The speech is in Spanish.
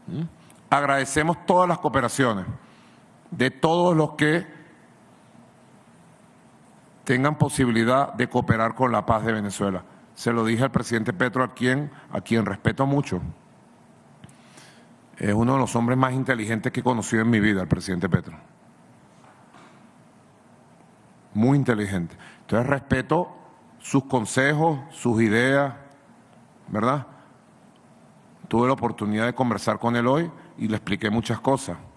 Agradecemos todas las cooperaciones de todos los que tengan posibilidad de cooperar con la paz de Venezuela. Se lo dije al presidente Petro, a quien respeto mucho. Es uno de los hombres más inteligentes que he conocido en mi vida, el presidente Petro. Muy inteligente. Entonces respeto sus consejos, sus ideas, ¿verdad? Tuve la oportunidad de conversar con él hoy y le expliqué muchas cosas.